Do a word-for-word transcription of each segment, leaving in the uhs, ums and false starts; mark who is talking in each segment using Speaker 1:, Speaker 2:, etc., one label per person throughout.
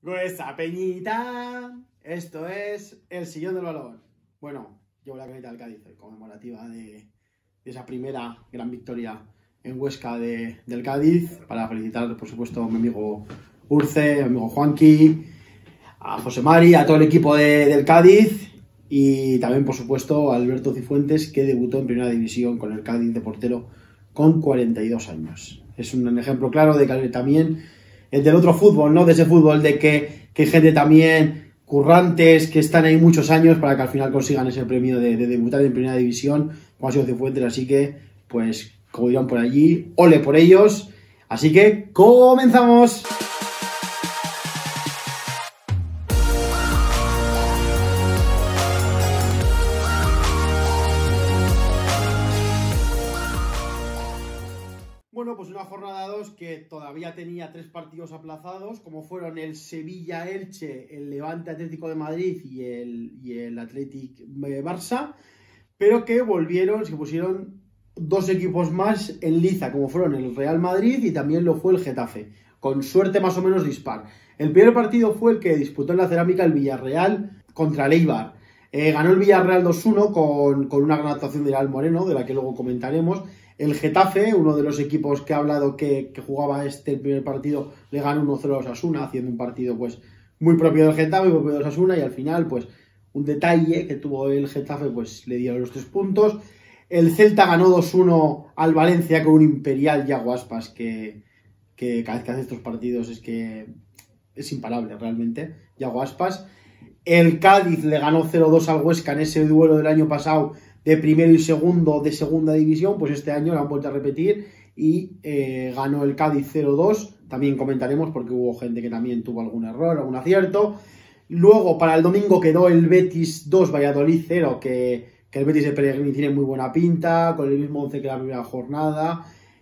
Speaker 1: Gruesa Peñita, esto es el sillón del balón. Bueno, llevo la camiseta del Cádiz, conmemorativa de, de esa primera gran victoria en Huesca de, del Cádiz, para felicitar, por supuesto, a mi amigo Urce, a mi amigo Juanqui, a José Mari, a todo el equipo de, del Cádiz y también, por supuesto, a Alberto Cifuentes, que debutó en Primera División con el Cádiz de portero con cuarenta y dos años. Es un ejemplo claro de que también el del otro fútbol, ¿no? De ese fútbol de que, que hay gente también currantes que están ahí muchos años para que al final consigan ese premio de, de debutar en Primera División, como ha sido Cifuentes. Así que, pues, como dirán por allí, ole por ellos. Así que, ¡comenzamos! Bueno, pues una jornada dos que todavía tenía tres partidos aplazados, como fueron el Sevilla-Elche, el Levante-Atlético de Madrid y el, y el Athletic-Barça, pero que volvieron, se pusieron dos equipos más en liza, como fueron el Real Madrid y también lo fue el Getafe, con suerte más o menos dispar. El primer partido fue el que disputó en la Cerámica el Villarreal contra el Eibar. Eh, ganó el Villarreal dos uno con, con una gran actuación de Al Moreno, de la que luego comentaremos. El Getafe, uno de los equipos que ha hablado que, que jugaba este el primer partido, le ganó uno cero a Osasuna, haciendo un partido pues muy propio del Getafe, muy propio de Osasuna, y al final pues un detalle que tuvo el Getafe pues le dio los tres puntos. El Celta ganó dos uno al Valencia con un imperial Yago Aspas que, que cada vez que hace estos partidos es que es imparable realmente, Yago Aspas. El Cádiz le ganó cero dos al Huesca en ese duelo del año pasado de primero y segundo de segunda división, pues este año lo han vuelto a repetir y eh, ganó el Cádiz cero dos. También comentaremos porque hubo gente que también tuvo algún error, algún acierto. Luego para el domingo quedó el Betis dos, Valladolid cero, que, que el Betis de Pellegrini tiene muy buena pinta, con el mismo once que la primera jornada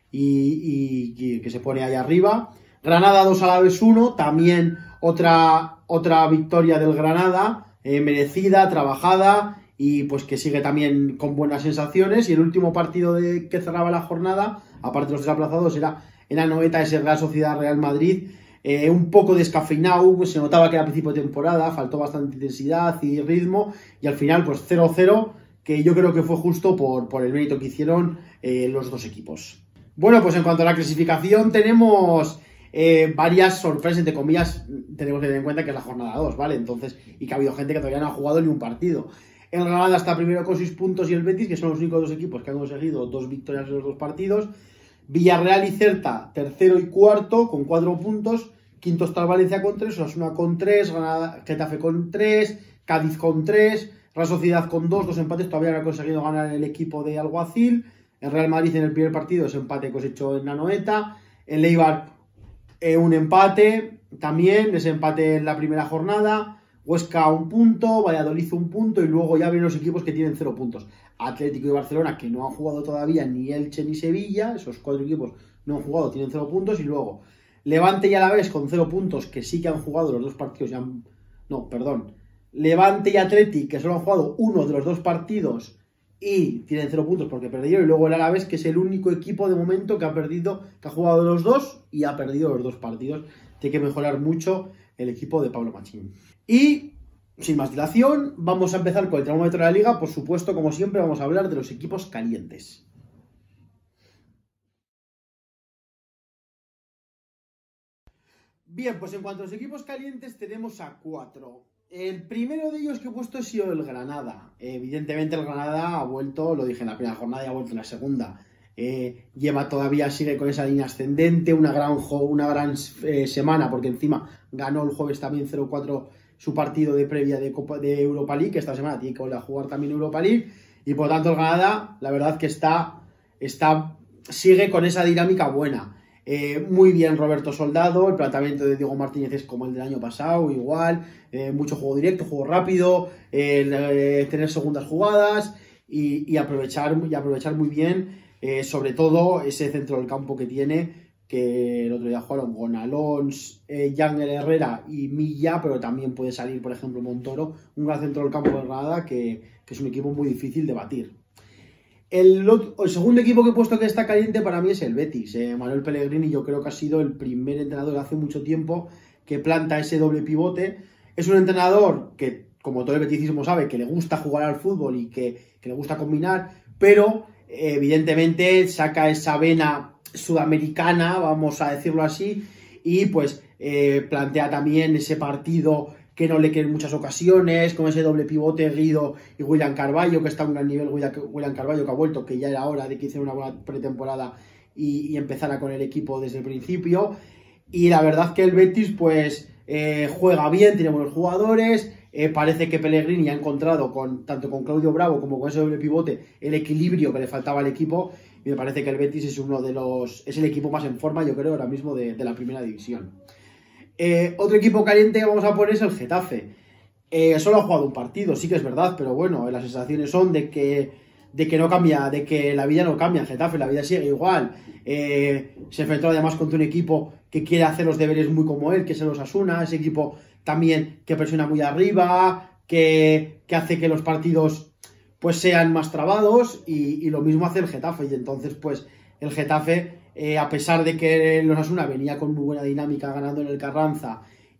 Speaker 1: y, y, y que se pone ahí arriba. Granada dos, Alavés uno, también otra, otra victoria del Granada, eh, merecida, trabajada, y pues que sigue también con buenas sensaciones. Y el último partido de, que cerraba la jornada, aparte de los tres aplazados, era en la Anoeta, ese Real Sociedad Real Madrid, eh, un poco descafeinado, pues se notaba que era principio de temporada, faltó bastante intensidad y ritmo, y al final pues cero cero, que yo creo que fue justo por, por el mérito que hicieron eh, los dos equipos. Bueno, pues en cuanto a la clasificación tenemos eh, varias sorpresas, entre comillas. Tenemos que tener en cuenta que es la jornada dos, ¿vale? Entonces, y que ha habido gente que todavía no ha jugado ni un partido. El Granada está primero con seis puntos y el Betis, que son los únicos dos equipos que han conseguido dos victorias en los dos partidos. Villarreal y Celta, tercero y cuarto, con cuatro puntos. Quinto está el Valencia con tres, Osasuna con tres, Granada, Getafe con tres, Cádiz con tres, Real Sociedad con dos, dos empates. Todavía no ha conseguido ganar el equipo de Alguacil. El Real Madrid en el primer partido, ese empate cosechó en la Anoeta. El Eibar, eh, un empate también, ese empate en la primera jornada. Huesca un punto, Valladolid un punto, y luego ya vienen los equipos que tienen cero puntos. Atlético y Barcelona, que no han jugado todavía ni Elche ni Sevilla, esos cuatro equipos no han jugado, tienen cero puntos. Y luego Levante y Alavés con cero puntos, que sí que han jugado los dos partidos, ya han... no, perdón, Levante y Atlético, que solo han jugado uno de los dos partidos y tienen cero puntos porque perdieron. Y luego el Alavés, que es el único equipo de momento que ha perdido, que ha jugado los dos y ha perdido los dos partidos. Tiene que mejorar mucho el equipo de Pablo Machín. Y, sin más dilación, vamos a empezar con el termómetro de la liga. Por supuesto, como siempre, vamos a hablar de los equipos calientes. Bien, pues en cuanto a los equipos calientes tenemos a cuatro. El primero de ellos que he puesto ha sido el Granada. Evidentemente el Granada ha vuelto, lo dije en la primera jornada y ha vuelto en la segunda. Eh, lleva todavía, sigue con esa línea ascendente, una gran, una gran eh, semana, porque encima ganó el jueves también cero cuatro su partido de previa de, Copa, de Europa League, que esta semana tiene que volver a jugar también Europa League, y por tanto el Granada, la verdad que está, está sigue con esa dinámica buena. Eh, muy bien Roberto Soldado, el planteamiento de Diego Martínez es como el del año pasado, igual, eh, mucho juego directo, juego rápido, eh, eh, tener segundas jugadas y, y, aprovechar, y aprovechar muy bien, eh, sobre todo ese centro del campo que tiene, que el otro día jugaron con Alons, eh, Yangel Herrera y Milla, pero también puede salir, por ejemplo, Montoro, un gran centro del campo de Granada que, que es un equipo muy difícil de batir. El, el segundo equipo que he puesto que está caliente para mí es el Betis. Eh, Manuel Pellegrini yo creo que ha sido el primer entrenador de hace mucho tiempo que planta ese doble pivote. Es un entrenador que, como todo el beticismo sabe, que le gusta jugar al fútbol y que, que le gusta combinar, pero eh, evidentemente saca esa vena sudamericana, vamos a decirlo así, y pues eh, plantea también ese partido que no le queda en muchas ocasiones, con ese doble pivote Guido y William Carvalho, que está a un gran nivel, William Carvalho que ha vuelto, que ya era hora de que hiciera una buena pretemporada y, y empezara con el equipo desde el principio. Y la verdad que el Betis pues eh, juega bien, tiene buenos jugadores, eh, parece que Pellegrini ha encontrado con, tanto con Claudio Bravo como con ese doble pivote el equilibrio que le faltaba al equipo, y me parece que el Betis es uno de los, es el equipo más en forma, yo creo, ahora mismo de, de la primera división. Eh, otro equipo caliente que vamos a poner es el Getafe. Eh, solo ha jugado un partido, sí que es verdad, pero bueno, las sensaciones son de que, de que no cambia, de que la vida no cambia en Getafe, la vida sigue igual. Eh, se enfrentó además contra un equipo que quiere hacer los deberes muy como él, que es el Osasuna, ese equipo también que presiona muy arriba, que, que hace que los partidos pues sean más trabados, y, y lo mismo hace el Getafe, y entonces pues el Getafe, eh, a pesar de que el Osasuna venía con muy buena dinámica ganando en el Carranza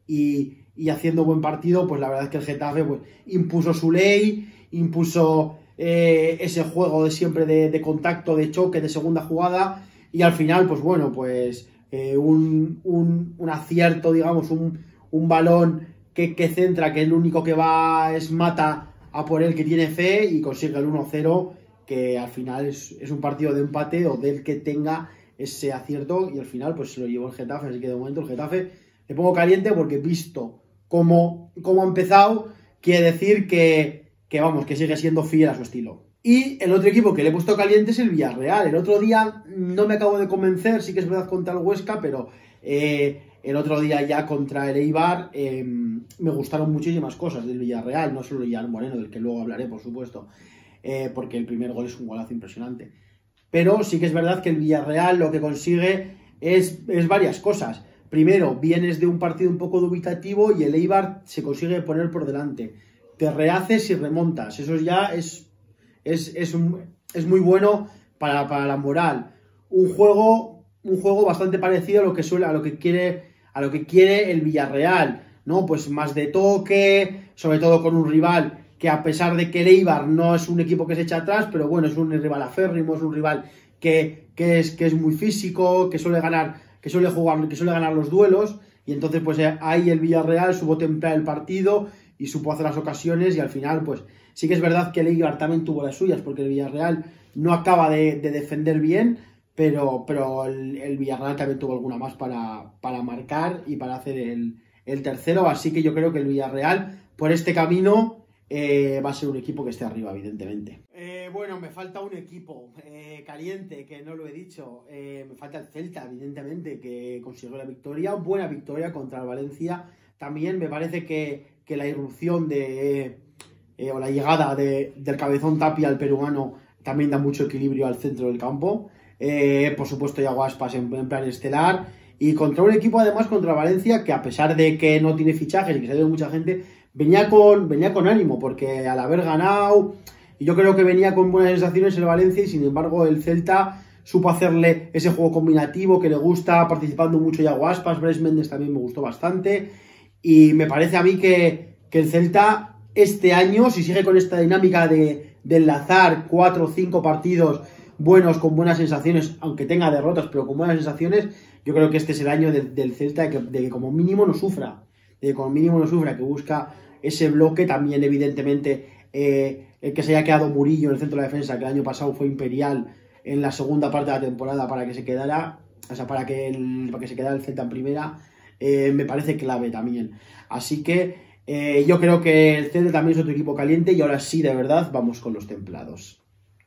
Speaker 1: y, y haciendo buen partido, pues la verdad es que el Getafe pues impuso su ley, impuso eh, ese juego de siempre de, de contacto, de choque, de segunda jugada, y al final pues bueno, pues eh, un, un, un acierto, digamos, un, un balón que, que centra, que el único que va es Mata a por él, que tiene fe, y consigue el uno cero, que al final es, es un partido de empate o del que tenga ese acierto, y al final pues se lo llevó el Getafe. Así que de momento el Getafe le pongo caliente, porque visto cómo, cómo ha empezado, quiere decir que, que vamos, que sigue siendo fiel a su estilo. Y el otro equipo que le he puesto caliente es el Villarreal. El otro día no me acabo de convencer, sí que es verdad contra el Huesca, pero eh, el otro día ya contra el Eibar eh, me gustaron muchísimas cosas del Villarreal, no solo Jan Moreno, del que luego hablaré, por supuesto, eh, porque el primer gol es un golazo impresionante. Pero sí que es verdad que el Villarreal lo que consigue es, es varias cosas. Primero, vienes de un partido un poco dubitativo y el Eibar se consigue poner por delante. Te rehaces y remontas. Eso ya es, es, es, un, es muy bueno para, para la moral. Un juego, un juego bastante parecido a lo que suele, a lo que quiere, a lo que quiere el Villarreal, ¿no? Pues más de toque, sobre todo con un rival que, a pesar de que el Eibar no es un equipo que se echa atrás, pero bueno, es un rival aférrimo, es un rival que, que, es, que es muy físico, que suele ganar, que suele jugar, que suele ganar los duelos, y entonces pues ahí el Villarreal supo templar el partido y supo hacer las ocasiones, y al final pues sí que es verdad que el Eibar también tuvo las suyas, porque el Villarreal no acaba de, de defender bien, pero, pero el, el Villarreal también tuvo alguna más para, para marcar y para hacer el, el tercero. Así que yo creo que el Villarreal, por este camino, Eh, va a ser un equipo que esté arriba, evidentemente. Eh, bueno, me falta un equipo eh, caliente, que no lo he dicho. Eh, me falta el Celta, evidentemente, que consiguió la victoria, buena victoria contra el Valencia. También me parece que, que la irrupción de eh, o la llegada de, del Cabezón Tapia, al peruano, también da mucho equilibrio al centro del campo. Eh, por supuesto, Iago Aspas en, en plan estelar, y contra un equipo además, contra Valencia, que a pesar de que no tiene fichajes y que se ha ido mucha gente, venía con, venía con ánimo, porque al haber ganado, y yo creo que venía con buenas sensaciones el Valencia, y sin embargo el Celta supo hacerle ese juego combinativo que le gusta, participando mucho Iago Aspas. Brais Méndez también me gustó bastante, y me parece a mí que, que el Celta este año, si sigue con esta dinámica de, de enlazar cuatro o cinco partidos buenos con buenas sensaciones, aunque tenga derrotas, pero con buenas sensaciones, yo creo que este es el año de, del Celta de que, de que como mínimo no sufra, de que como mínimo no sufra, que busca ese bloque. También evidentemente eh, el que se haya quedado Murillo en el centro de la defensa, que el año pasado fue imperial en la segunda parte de la temporada para que se quedara, o sea, para que, el, para que se quedara el Celta en primera, eh, me parece clave también. Así que eh, yo creo que el Celta también es otro equipo caliente, y ahora sí, de verdad, vamos con los templados.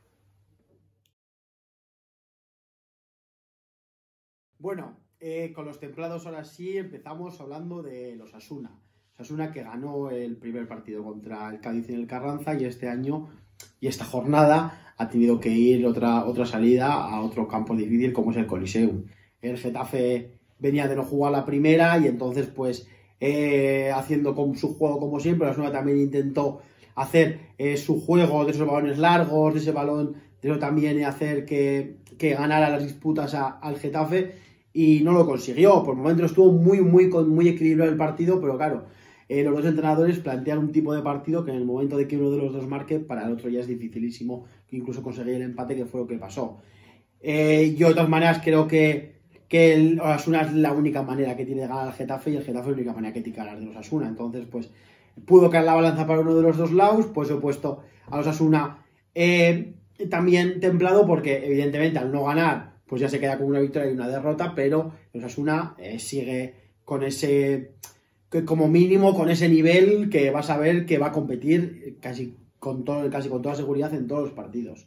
Speaker 1: Bueno, eh, con los templados ahora sí empezamos hablando de los Osasuna. Osasuna, que ganó el primer partido contra el Cádiz en el Carranza, y este año y esta jornada ha tenido que ir otra, otra salida a otro campo difícil como es el Coliseum. El Getafe venía de no jugar la primera, y entonces pues eh, haciendo con su juego como siempre, la Osasuna también intentó hacer eh, su juego de esos balones largos, de ese balón, de eso también hacer que, que ganara las disputas a, al Getafe, y no lo consiguió. Por momentos estuvo muy, muy, muy equilibrado el partido, pero claro, eh, los dos entrenadores plantean un tipo de partido que en el momento de que uno de los dos marque, para el otro ya es dificilísimo incluso conseguir el empate, que fue lo que pasó. Eh, yo de todas maneras creo que, que el Osasuna es la única manera que tiene de ganar al Getafe, y el Getafe es la única manera que tiene de ganar de los Osasuna. Entonces, pues, pudo caer la balanza para uno de los dos lados, pues he puesto a Osasuna eh, también templado, porque evidentemente al no ganar, pues ya se queda con una victoria y una derrota, pero Osasuna eh, sigue con ese, que como mínimo, con ese nivel que vas a ver que va a competir casi con, todo, casi con toda seguridad en todos los partidos.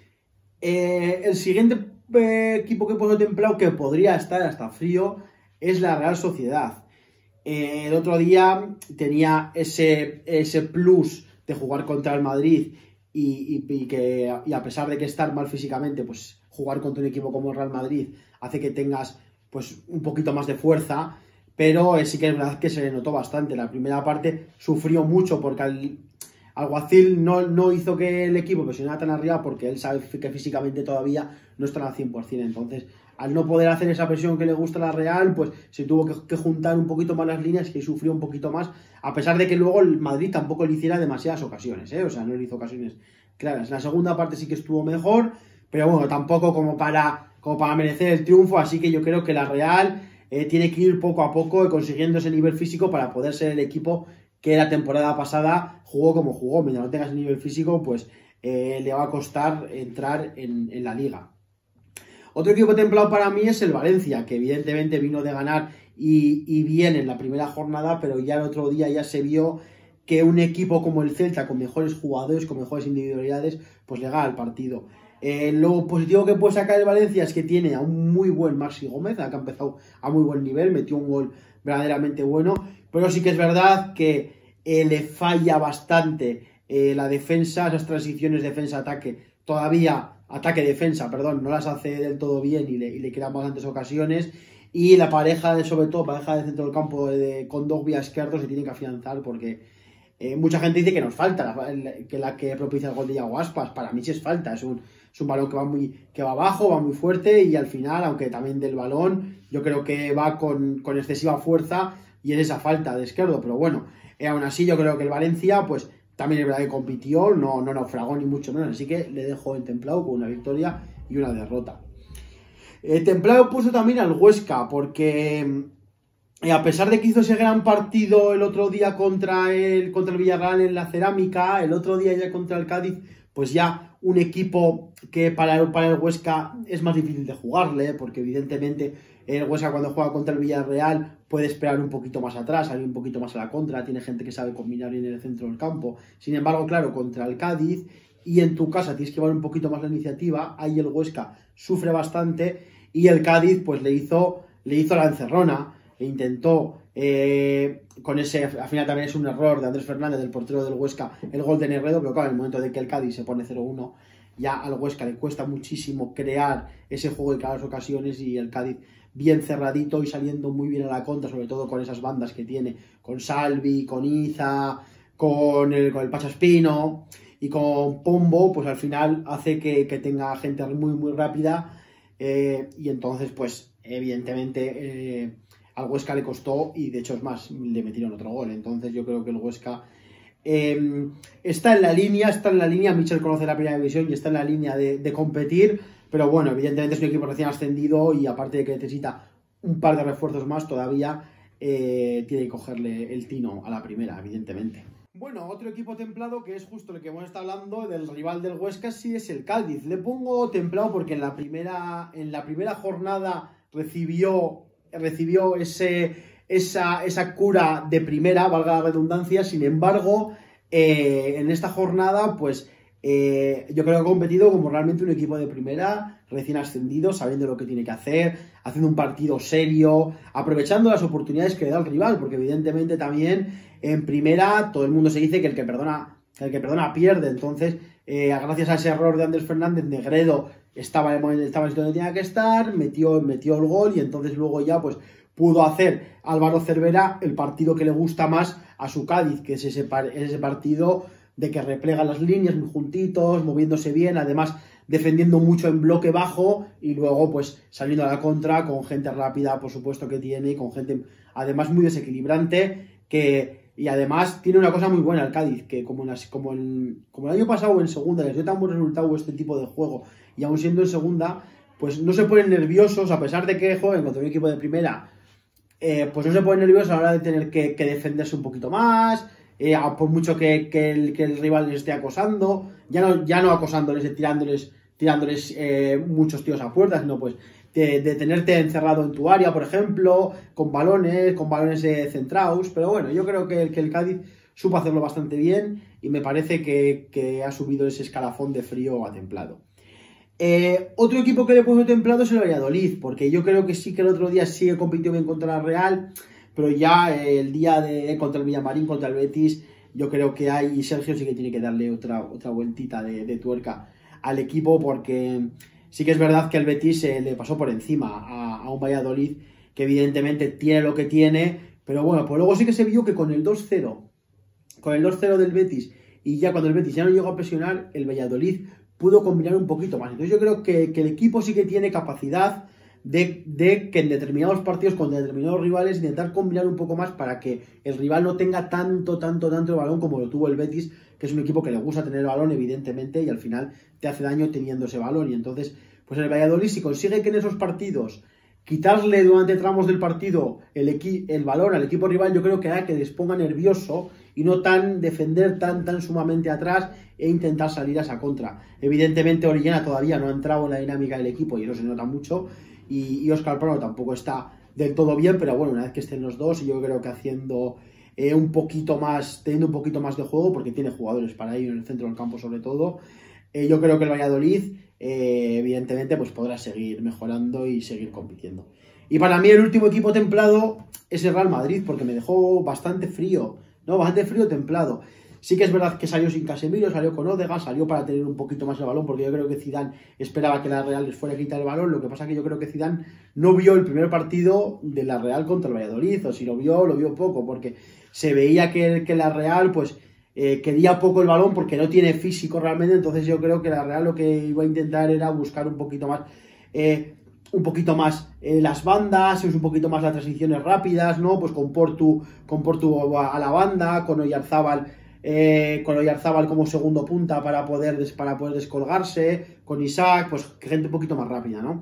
Speaker 1: Eh, el siguiente eh, equipo que he puesto templado, que podría estar hasta frío, es la Real Sociedad. Eh, el otro día tenía ese, ese plus de jugar contra el Madrid y, y, y que y a pesar de que estar mal físicamente, pues jugar contra un equipo como el Real Madrid hace que tengas pues un poquito más de fuerza, pero eh, sí que es verdad que se le notó bastante. La primera parte sufrió mucho porque al Alguacil no, no hizo que el equipo presionara tan arriba, porque él sabe que físicamente todavía no está al cien por cien. Entonces, al no poder hacer esa presión que le gusta a la Real, pues se tuvo que, que juntar un poquito más las líneas, que sufrió un poquito más, a pesar de que luego el Madrid tampoco le hiciera demasiadas ocasiones, ¿eh? O sea, no le hizo ocasiones claras. En la segunda parte sí que estuvo mejor, pero bueno, tampoco como para, como para merecer el triunfo, así que yo creo que la Real eh, tiene que ir poco a poco consiguiendo ese nivel físico para poder ser el equipo que la temporada pasada jugó como jugó. Mientras no tengas el nivel físico, pues eh, le va a costar entrar en, en la liga. Otro equipo templado para mí es el Valencia, que evidentemente vino de ganar y, y bien en la primera jornada, pero ya el otro día ya se vio que un equipo como el Celta, con mejores jugadores, con mejores individualidades, pues le gana el partido. Eh, lo positivo que puede sacar el Valencia es que tiene a un muy buen Maxi Gómez, que ha empezado a muy buen nivel, metió un gol verdaderamente bueno, pero sí que es verdad que eh, le falla bastante eh, la defensa, esas transiciones defensa-ataque, todavía ataque-defensa, perdón, no las hace del todo bien y le, y le crean bastantes ocasiones, y la pareja, de, sobre todo pareja de centro del campo de, de Kondogbia Izquierdo, se tiene que afianzar, porque eh, mucha gente dice que nos falta la, que la que propicia el gol de Iago Aspas. Para mí sí es falta, es un, es un balón que va muy que va abajo, va muy fuerte, y al final, aunque también del balón, yo creo que va con, con excesiva fuerza y es esa falta de Izquierdo, pero bueno, eh, aún así yo creo que el Valencia, pues también es verdad que compitió, no, no naufragó ni mucho menos, así que le dejo en templado con una victoria y una derrota. Eh, templado puso también al Huesca, porque eh, a pesar de que hizo ese gran partido el otro día contra el, contra el Villarreal en la Cerámica, el otro día ya contra el Cádiz, pues ya un equipo que para el, para el Huesca es más difícil de jugarle, porque evidentemente el Huesca cuando juega contra el Villarreal puede esperar un poquito más atrás, salir un poquito más a la contra, tiene gente que sabe combinar bien en el centro del campo. Sin embargo, claro, contra el Cádiz y en tu casa tienes que llevar un poquito más la iniciativa, ahí el Huesca sufre bastante y el Cádiz pues le hizo, le hizo la encerrona e intentó eh, con ese, al final también es un error de Andrés Fernández, del portero del Huesca, el gol de Negredo, pero claro, en el momento de que el Cádiz se pone cero uno, ya al Huesca le cuesta muchísimo crear ese juego de cada ocasiones, y el Cádiz bien cerradito y saliendo muy bien a la contra, sobre todo con esas bandas que tiene, con Salvi, con Iza, con el, con el Pachaspino y con Pombo, pues al final hace que, que tenga gente muy muy rápida, eh, y entonces pues evidentemente eh, al Huesca le costó, y de hecho es más, le metieron otro gol. Entonces yo creo que el Huesca eh, está en la línea, está en la línea, Michel conoce la primera división y está en la línea de, de competir, pero bueno, evidentemente es un equipo recién ascendido y aparte de que necesita un par de refuerzos más todavía, eh, tiene que cogerle el tino a la primera, evidentemente. Bueno, otro equipo templado, que es justo el que hemos estado hablando, del rival del Huesca, sí es el Cádiz. Le pongo templado porque en la primera, en la primera jornada recibió, recibió ese, esa, esa cura de primera, valga la redundancia. Sin embargo, eh, en esta jornada, pues eh, yo creo que ha competido como realmente un equipo de primera, recién ascendido, sabiendo lo que tiene que hacer, haciendo un partido serio, aprovechando las oportunidades que le da el rival, porque evidentemente también en primera todo el mundo se dice que el que perdona, el que perdona pierde. Entonces, eh, gracias a ese error de Andrés Fernández, Negredo estaba en el momento, estaba en donde tenía que estar, metió, metió el gol, y entonces luego ya pues pudo hacer Álvaro Cervera el partido que le gusta más a su Cádiz, que es ese, ese partido de que replegan las líneas muy juntitos, moviéndose bien, además defendiendo mucho en bloque bajo y luego pues saliendo a la contra con gente rápida, por supuesto que tiene, y con gente además muy desequilibrante, que y además tiene una cosa muy buena el Cádiz, que como, en las, como, el, como el año pasado en segunda les dio tan buen resultado este tipo de juego, y aún siendo en segunda, pues no se ponen nerviosos, a pesar de que jueguen contra un equipo de primera, eh, pues no se ponen nerviosos a la hora de tener que, que defenderse un poquito más, eh, por mucho que, que, el, que el rival les esté acosando, ya no, ya no acosándoles, tirándoles, tirándoles eh, muchos tíos a puerta, sino pues de, de tenerte encerrado en tu área, por ejemplo, con balones, con balones eh, centrados, pero bueno, yo creo que, que el Cádiz supo hacerlo bastante bien y me parece que, que ha subido ese escalafón de frío a templado. Eh, otro equipo que le he puesto templado es el Valladolid, porque yo creo que sí que el otro día sí compitió bien contra la Real, pero ya eh, el día de contra el Villamarín, contra el Betis, yo creo que hay, y Sergio sí que tiene que darle otra, otra vueltita de, de tuerca al equipo, porque sí que es verdad que el Betis eh, le pasó por encima a, a un Valladolid que evidentemente tiene lo que tiene, pero bueno, pues luego sí que se vio que con el dos cero, con el dos cero del Betis, y ya cuando el Betis ya no llegó a presionar, el Valladolid pudo combinar un poquito más. Entonces yo creo que, que el equipo sí que tiene capacidad de, de que en determinados partidos contra determinados rivales intentar combinar un poco más para que el rival no tenga tanto, tanto, tanto el balón como lo tuvo el Betis, que es un equipo que le gusta tener el balón evidentemente y al final te hace daño teniendo ese balón. Y entonces, pues el Valladolid, si consigue que en esos partidos quitarle durante tramos del partido el, el balón al equipo rival, yo creo que hará que les ponga nervioso y no tan defender tan, tan sumamente atrás e intentar salir a esa contra. Evidentemente Orellana todavía no ha entrado en la dinámica del equipo y eso se nota mucho, y, y Óscar Plano tampoco está del todo bien, pero bueno, una vez que estén los dos, yo creo que haciendo eh, un poquito más, teniendo un poquito más de juego, porque tiene jugadores para ello en el centro del campo sobre todo, eh, yo creo que el Valladolid eh, evidentemente pues podrá seguir mejorando y seguir compitiendo. Y para mí el último equipo templado es el Real Madrid, porque me dejó bastante frío, no, bastante frío templado. Sí que es verdad que salió sin Casemiro, salió con Odegaard, salió para tener un poquito más el balón, porque yo creo que Zidane esperaba que la Real les fuera a quitar el balón. Lo que pasa es que yo creo que Zidane no vio el primer partido de la Real contra el Valladolid, o si lo vio, lo vio poco, porque se veía que, que la Real pues eh, quería poco el balón porque no tiene físico realmente. Entonces yo creo que la Real lo que iba a intentar era buscar un poquito más eh, un poquito más eh, las bandas, un poquito más las transiciones rápidas, ¿no? Pues con Portu, con Portu a, a la banda, con Oyarzábal Eh, con Oyarzábal como segundo punta para poder, des, para poder descolgarse, con Isaac, pues gente un poquito más rápida, ¿no?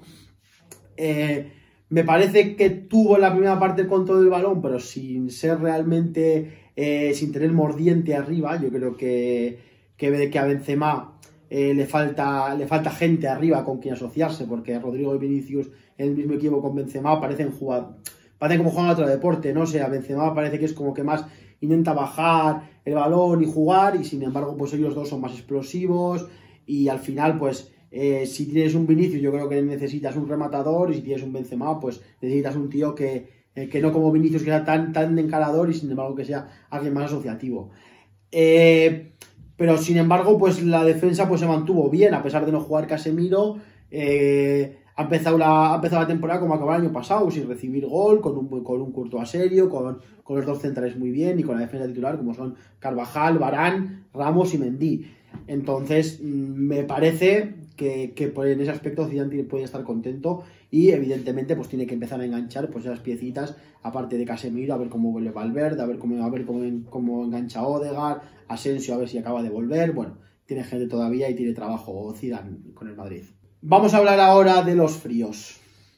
Speaker 1: Eh, me parece que tuvo en la primera parte el control del balón, pero sin ser realmente, eh, sin tener mordiente arriba. Yo creo que, que, que a Benzema eh, le, falta, le falta gente arriba con quien asociarse, porque Rodrigo y Vinicius en el mismo equipo con Benzema parecen jugar, parecen como jugar a otro deporte, ¿no? O sea, Benzema parece que es como que más intenta bajar el balón y jugar, y sin embargo pues ellos dos son más explosivos, y al final pues eh, si tienes un Vinicius yo creo que necesitas un rematador, y si tienes un Benzema pues necesitas un tío que, eh, que no como Vinicius, que sea tan, tan encarador, y sin embargo que sea alguien más asociativo. Eh, pero sin embargo pues la defensa pues se mantuvo bien, a pesar de no jugar Casemiro. eh, Ha empezado, la, ha empezado la temporada como acabó el año pasado, sin recibir gol, con un, con un Courtois serio, con, con los dos centrales muy bien, y con la defensa titular como son Carvajal, Varane, Ramos y Mendy. Entonces me parece que, que en ese aspecto Zidane puede estar contento, y evidentemente pues tiene que empezar a enganchar pues esas piecitas, aparte de Casemiro, a ver cómo vuelve Valverde, a ver cómo, a ver cómo, cómo engancha Odegaard, Asensio a ver si acaba de volver. Bueno, tiene gente todavía y tiene trabajo Zidane con el Madrid. Vamos a hablar ahora de los fríos.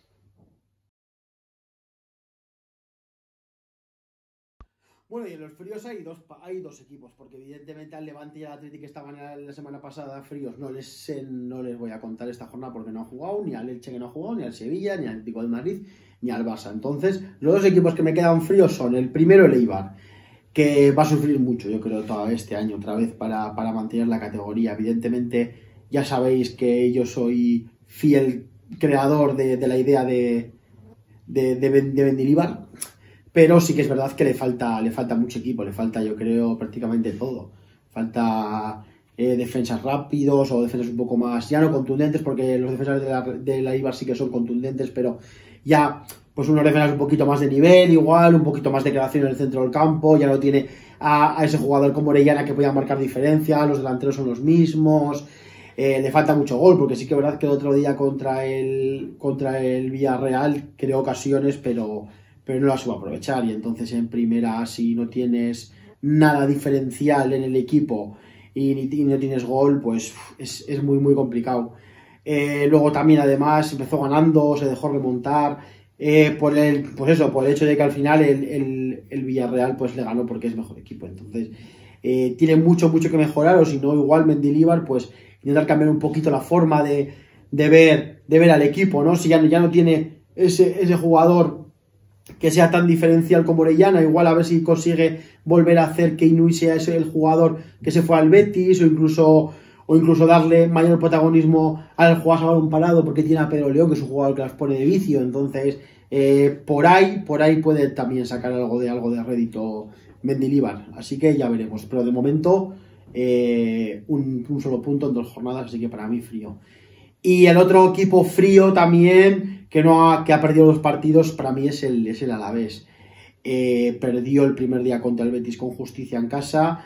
Speaker 1: Bueno, y en los fríos hay dos, hay dos equipos, porque evidentemente al Levante y al Atlético que estaban la semana pasada fríos no les, no les voy a contar esta jornada porque no han jugado, ni al Elche que no ha jugado, ni al Sevilla, ni al Atlético de Madrid, ni al Barça. Entonces, los dos equipos que me quedan fríos son el primero, el Eibar, que va a sufrir mucho, yo creo, todo este año otra vez para, para mantener la categoría. Evidentemente, ya sabéis que yo soy fiel creador de, de la idea de, de, de, de Mendilibar, pero sí que es verdad que le falta, le falta mucho equipo, le falta, yo creo, prácticamente todo. Falta eh, defensas rápidos o defensas un poco más, ya no contundentes, porque los defensas de la, de la Eibar sí que son contundentes, pero ya pues unos defensas un poquito más de nivel, igual, un poquito más de creación en el centro del campo. Ya no tiene a, a ese jugador como Orellana que podía marcar diferencia, los delanteros son los mismos, eh, le falta mucho gol, porque sí que es verdad que el otro día contra el, contra el Villarreal creó ocasiones, pero, pero no las supo aprovechar, y entonces en primera, si no tienes nada diferencial en el equipo y, y no tienes gol, pues es, es muy muy complicado. Eh, luego también además empezó ganando, se dejó remontar, eh, por el, pues eso, por el hecho de que al final el, el, el Villarreal pues le ganó porque es mejor equipo. Entonces eh, tiene mucho mucho que mejorar, o si no igual Mendilibar pues intentar cambiar un poquito la forma de, de, ver, de ver al equipo, ¿no? Si ya, ya no tiene ese, ese jugador que sea tan diferencial como Orellana, igual a ver si consigue volver a hacer que Inui sea ese el jugador que se fue al Betis, o incluso o incluso darle mayor protagonismo al jugador a balón parado, porque tiene a Pedro León, que es un jugador que las pone de vicio. Entonces eh, por ahí por ahí puede también sacar algo de algo de rédito Mendilibar, así que ya veremos, pero de momento eh, un, un solo punto en dos jornadas, así que para mí frío. Y el otro equipo frío también que no ha, que ha perdido los partidos para mí es el, es el Alavés. Eh, perdió el primer día contra el Betis con justicia en casa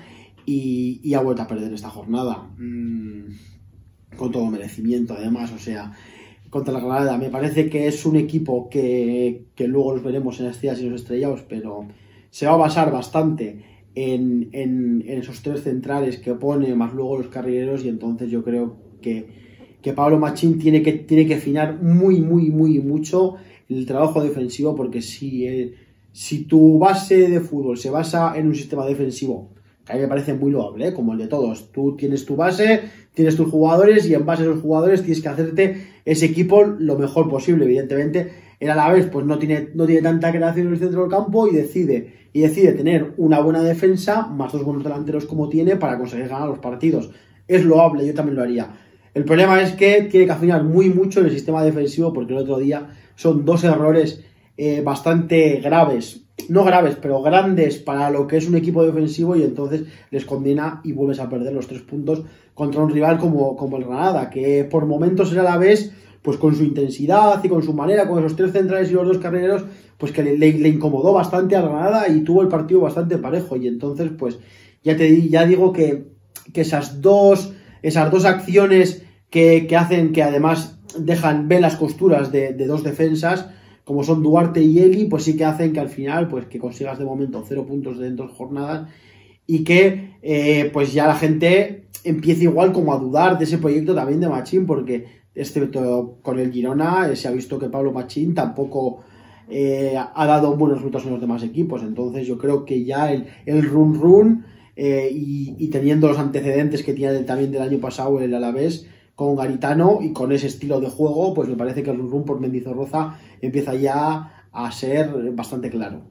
Speaker 1: y, y ha vuelto a perder esta jornada, mmm, con todo merecimiento además. O sea, contra la Granada me parece que es un equipo que, que luego los veremos en las estrellas y los estrellados, pero se va a basar bastante en, en, en esos tres centrales que pone, más luego los carrileros, y entonces yo creo que, que Pablo Machín tiene que, tiene que afinar muy muy muy mucho el trabajo defensivo, porque si, eh, si tu base de fútbol se basa en un sistema defensivo, que a mí me parece muy loable, ¿eh? Como el de todos, tú tienes tu base, tienes tus jugadores, y en base a esos jugadores tienes que hacerte ese equipo lo mejor posible. Evidentemente el Alavés pues no tiene, no tiene tanta creación en el centro del campo, y decide, y decide tener una buena defensa más dos buenos delanteros como tiene para conseguir ganar los partidos. Es loable, yo también lo haría. El problema es que tiene que afinar muy mucho en el sistema defensivo, porque el otro día son dos errores eh, bastante graves, no graves, pero grandes para lo que es un equipo defensivo, y entonces les condena y vuelves a perder los tres puntos contra un rival como, como el Granada, que por momentos era a la vez, pues con su intensidad y con su manera, con esos tres centrales y los dos carrileros, pues que le, le, le incomodó bastante al Granada y tuvo el partido bastante parejo. Y entonces pues ya te ya digo que, que esas dos esas dos acciones que, que hacen que además dejan ver las costuras de, de dos defensas, como son Duarte y Eli, pues sí que hacen que al final pues que consigas de momento cero puntos de dos jornadas, y que eh, pues ya la gente empiece igual como a dudar de ese proyecto también de Machín, porque excepto con el Girona eh, se ha visto que Pablo Machín tampoco eh, ha dado buenos resultados en los demás equipos. Entonces yo creo que ya el, el run run eh, y, y teniendo los antecedentes que tiene también del año pasado el Alavés con Garitano y con ese estilo de juego, pues me parece que el run run por Mendizorroza empieza ya a ser bastante claro.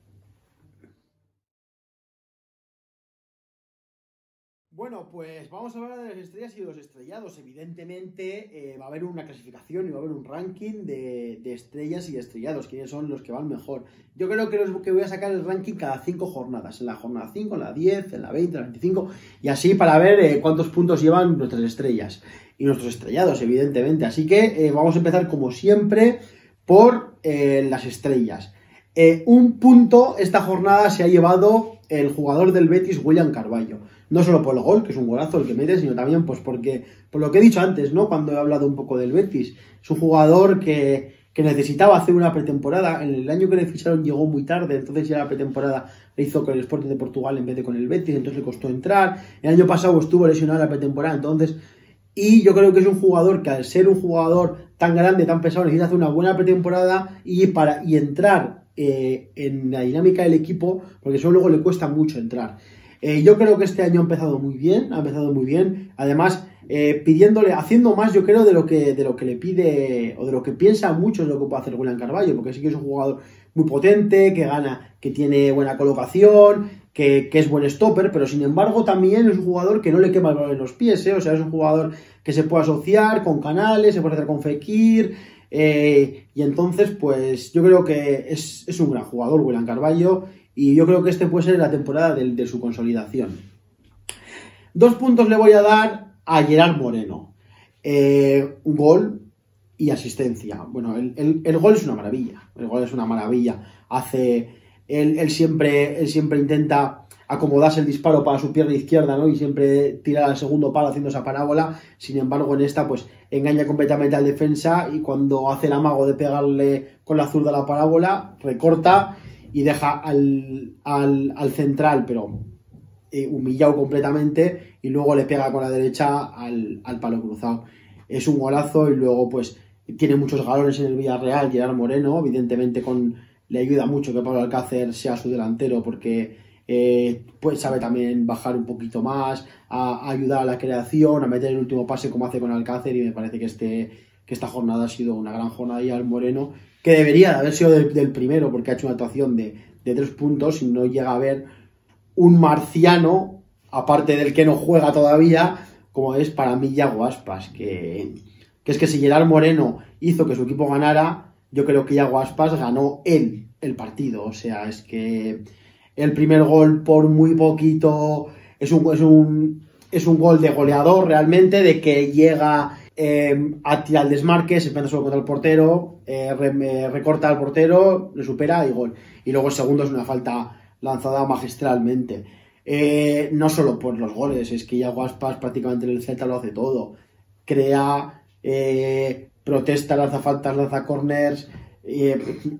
Speaker 1: Bueno, pues vamos a hablar de las estrellas y de los estrellados. Evidentemente eh, va a haber una clasificación y va a haber un ranking de, de estrellas y de estrellados, quiénes son los que van mejor. Yo creo que, los, que voy a sacar el ranking cada cinco jornadas, en la jornada cinco, en la diez, en la veinte, en la veinticinco, y así para ver eh, cuántos puntos llevan nuestras estrellas y nuestros estrellados, evidentemente. Así que eh, vamos a empezar como siempre por eh, las estrellas. Eh, un punto esta jornada se ha llevado el jugador del Betis, William Carballo. No solo por el gol, que es un golazo el que mete, sino también pues porque, por lo que he dicho antes, ¿no? Cuando he hablado un poco del Betis. Es un jugador que, que necesitaba hacer una pretemporada. En el año que le ficharon llegó muy tarde, entonces ya la pretemporada la hizo con el Sporting de Portugal en vez de con el Betis, entonces le costó entrar. El año pasado estuvo lesionado en la pretemporada, entonces... Y yo creo que es un jugador que, al ser un jugador tan grande, tan pesado, necesita hacer una buena pretemporada y, para, y entrar eh, en la dinámica del equipo, porque eso luego le cuesta mucho entrar. Eh, yo creo que este año ha empezado muy bien, ha empezado muy bien, además eh, pidiéndole, haciendo más yo creo de lo que de lo que le pide, o de lo que piensa mucho es lo que puede hacer William Carballo, porque sí que es un jugador muy potente, que gana, que tiene buena colocación, que, que es buen stopper, pero sin embargo también es un jugador que no le quema el balón en los pies, ¿eh? O sea, es un jugador que se puede asociar con Canales, se puede hacer con Fekir, eh, y entonces pues yo creo que es, es un gran jugador William Carballo, y yo creo que este puede ser la temporada de, de su consolidación. Dos puntos le voy a dar a Gerard Moreno. Eh, un gol y asistencia. Bueno, el, el, el gol es una maravilla. El gol es una maravilla. Hace él, él, siempre, él siempre intenta acomodarse el disparo para su pierna izquierda, ¿no? Y siempre tira al segundo palo haciendo esa parábola. Sin embargo, en esta, pues, engaña completamente al defensa y cuando hace el amago de pegarle con la zurda la parábola, recorta y deja al, al, al central, pero eh, humillado completamente, y luego le pega con la derecha al, al palo cruzado. Es un golazo y luego, pues, tiene muchos galones en el Villarreal, Gerard Moreno, evidentemente con, le ayuda mucho que Pablo Alcácer sea su delantero porque... Eh, pues sabe también bajar un poquito más, a, a ayudar a la creación, a meter el último pase como hace con Alcácer, y me parece que, este, que esta jornada ha sido una gran jornada y al Moreno, que debería de haber sido del, del primero porque ha hecho una actuación de, de tres puntos y no llega a ver un marciano, aparte del que no juega todavía, como es para mí Yago Aspas, que, que es que si Gerard Moreno hizo que su equipo ganara, yo creo que Yago Aspas ganó él el partido, o sea, es que... El primer gol por muy poquito es un, es un, es un gol de goleador realmente, de que llega eh, a tirar el desmarque, se empieza solo contra el portero, eh, re, recorta al portero, le supera y gol. Y luego el segundo es una falta lanzada magistralmente. Eh, no solo por los goles, es que Yago Aspas prácticamente en el Celta lo hace todo. Crea, eh, protesta, lanza faltas, lanza corners, eh,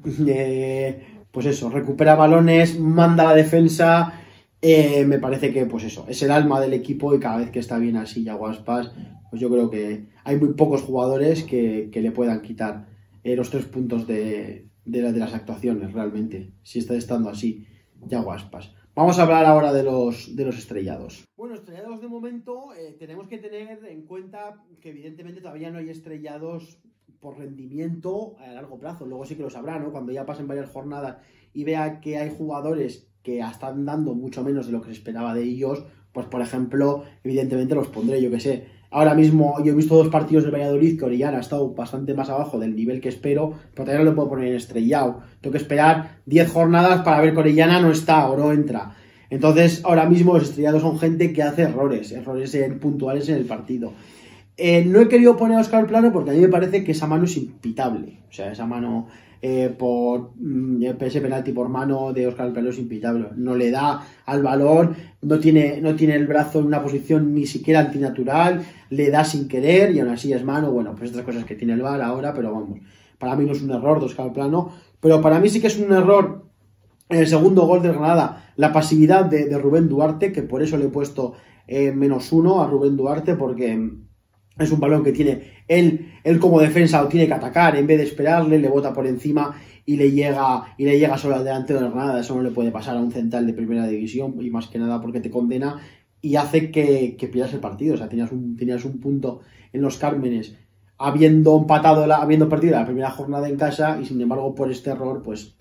Speaker 1: eh, pues eso, recupera balones, manda la defensa, eh, me parece que pues eso, es el alma del equipo y cada vez que está bien así Yago Aspas, pues yo creo que hay muy pocos jugadores que, que le puedan quitar eh, los tres puntos de, de, la, de las actuaciones realmente, si está estando así Yago Aspas. Vamos a hablar ahora de los, de los estrellados. Bueno, estrellados de momento, eh, tenemos que tener en cuenta que evidentemente todavía no hay estrellados por rendimiento a largo plazo. Luego sí que lo sabrá, ¿no? Cuando ya pasen varias jornadas y vea que hay jugadores que están dando mucho menos de lo que se esperaba de ellos, pues por ejemplo, evidentemente los pondré, yo que sé. Ahora mismo yo he visto dos partidos del Valladolid que Orellana ha estado bastante más abajo del nivel que espero, pero todavía no le puedo poner en estrellado. Tengo que esperar diez jornadas para ver que Orellana no está o no entra. Entonces, ahora mismo los estrellados son gente que hace errores, errores en, puntuales en el partido. Eh, no he querido poner a Óscar Plano porque a mí me parece que esa mano es impitable. O sea, esa mano eh, por mm, ese penalti por mano de Óscar Plano es impitable. No le da al balón, no tiene, no tiene el brazo en una posición ni siquiera antinatural, le da sin querer y aún así es mano. Bueno, pues estas cosas que tiene el V A R ahora, pero vamos, para mí no es un error de Óscar Plano, pero para mí sí que es un error en el segundo gol del Granada, la pasividad de, de Rubén Duarte, que por eso le he puesto eh, menos uno a Rubén Duarte, porque es un balón que tiene él, él como defensa lo tiene que atacar, en vez de esperarle, le bota por encima y le llega, y le llega solo al delantero del Granada. Eso no le puede pasar a un central de primera división, y más que nada porque te condena y hace que, que pierdas el partido. O sea, tenías un, tenías un punto en los Cármenes habiendo empatado, la, habiendo perdido la primera jornada en casa, y sin embargo por este error pues,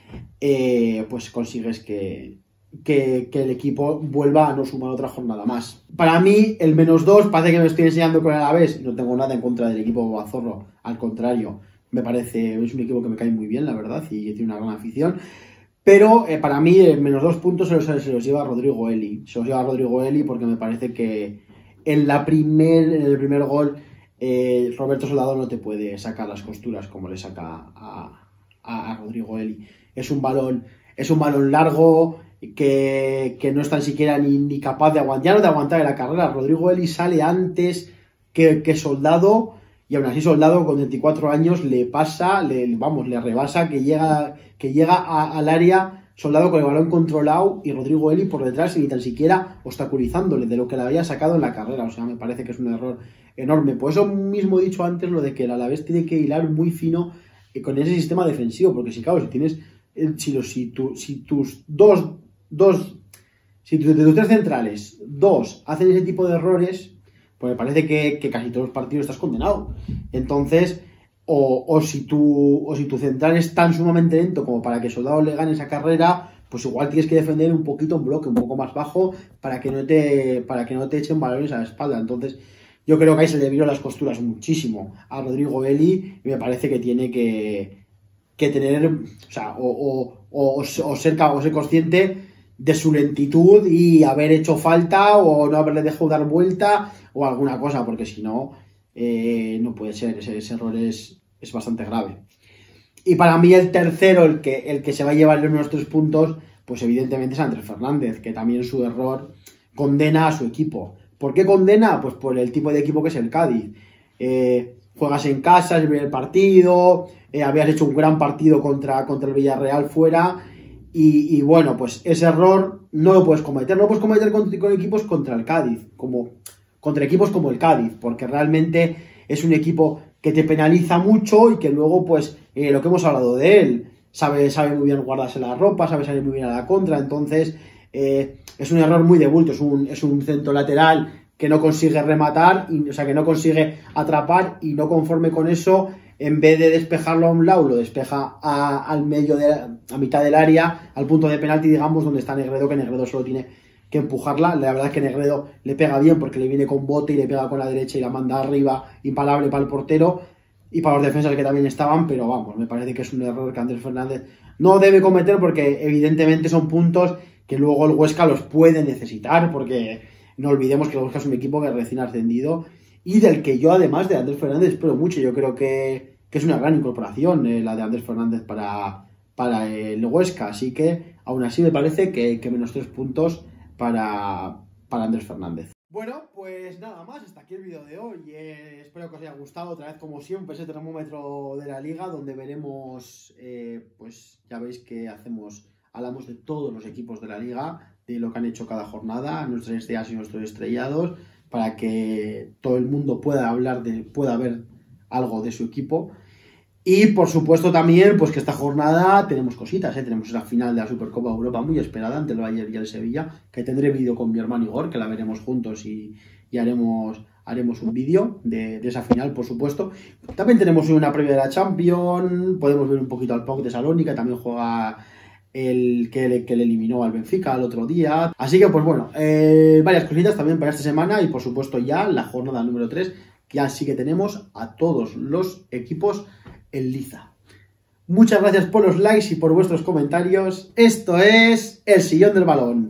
Speaker 1: eh, pues consigues que... Que, que el equipo vuelva a no sumar otra jornada más. Para mí, el menos dos parece que me estoy enseñando con el Alavés. No tengo nada en contra del equipo Bobazorro. Al contrario, me parece, es un equipo que me cae muy bien, la verdad, y tiene una gran afición. Pero eh, para mí, el menos dos puntos se los, se los lleva Rodrigo Eli. Se los lleva Rodrigo Eli porque me parece que en, la primer, en el primer gol eh, Roberto Soldado no te puede sacar las costuras como le saca a, a, a Rodrigo Eli. Es un balón, es un balón largo. Que, que no es tan siquiera ni, ni capaz de aguantar, ya no de aguantar en la carrera. Rodrigo Eli sale antes que, que Soldado, y aún así Soldado con veinticuatro años le pasa, le, vamos, le rebasa, que llega, que llega a, al área Soldado con el balón controlado y Rodrigo Eli por detrás y ni tan siquiera obstaculizándole de lo que le había sacado en la carrera. O sea, me parece que es un error enorme. Por eso mismo he dicho antes lo de que el Alavés tiene que hilar muy fino con ese sistema defensivo, porque si, claro, si tienes, si, los, si, tu, si tus dos Dos, si de tus tres centrales, dos hacen ese tipo de errores, pues me parece que, que casi todos los partidos estás condenado. Entonces, o, o, si tu, o si tu central es tan sumamente lento como para que Soldado le gane esa carrera, pues igual tienes que defender un poquito un bloque, un poco más bajo, para que no te, para que no te echen balones a la espalda. Entonces, yo creo que ahí se le vieron las costuras muchísimo a Rodrigo Eli, y me parece que tiene que, que tener, o sea, o, o, o, o, ser, o ser consciente de su lentitud y haber hecho falta o no haberle dejado dar vuelta o alguna cosa, porque si no, eh, no puede ser, ese, ese error es, es bastante grave. Y para mí el tercero, el que, el que se va a llevar los tres puntos, pues evidentemente es Andrés Fernández, que también su error condena a su equipo. ¿Por qué condena? Pues por el tipo de equipo que es el Cádiz. Eh, juegas en casa, es el primer partido, eh, habías hecho un gran partido contra, contra el Villarreal fuera, y, y bueno, pues ese error no lo puedes cometer, no lo puedes cometer con, con equipos contra el Cádiz, como, contra equipos como el Cádiz, porque realmente es un equipo que te penaliza mucho y que luego, pues, eh, lo que hemos hablado de él, sabe, sabe muy bien guardarse la ropa, sabe salir muy bien a la contra, entonces eh, es un error muy de bulto, es un, es un centro lateral que no consigue rematar, y, o sea, que no consigue atrapar, y no conforme con eso, en vez de despejarlo a un lado, lo despeja a, al medio, de, a mitad del área, al punto de penalti, digamos, donde está Negredo, que Negredo solo tiene que empujarla. La verdad es que Negredo le pega bien porque le viene con bote y le pega con la derecha y la manda arriba, impalable para el portero y para los defensas que también estaban, pero vamos, me parece que es un error que Andrés Fernández no debe cometer, porque evidentemente son puntos que luego el Huesca los puede necesitar, porque no olvidemos que el Huesca es un equipo que es recién ascendido y del que yo, además de Andrés Fernández, espero mucho. Yo creo que, que es una gran incorporación eh, la de Andrés Fernández para, para el Huesca, así que aún así me parece que, que menos tres puntos para, para Andrés Fernández. Bueno, pues nada más, hasta aquí el vídeo de hoy. Eh, espero que os haya gustado, otra vez como siempre, ese termómetro de la liga, donde veremos, eh, pues ya veis que hacemos, hablamos de todos los equipos de la liga, de lo que han hecho cada jornada, nuestras estrellas y nuestros estrellados, para que todo el mundo pueda hablar de, pueda ver algo de su equipo. Y por supuesto también, pues que esta jornada tenemos cositas, ¿eh? Tenemos la final de la Supercopa de Europa muy esperada ante el Bayern y el Sevilla, que tendré vídeo con mi hermano Igor, que la veremos juntos y, y haremos, haremos un vídeo de, de esa final, por supuesto. También tenemos una previa de la Champions, podemos ver un poquito al P A O K de Salónica, también juega el que le, que le eliminó al Benfica el otro día. Así que pues bueno, eh, varias cositas también para esta semana, y por supuesto ya la jornada número tres, que ya sí que tenemos a todos los equipos en liza. Muchas gracias por los likes y por vuestros comentarios. Esto es El Sillón del Balón.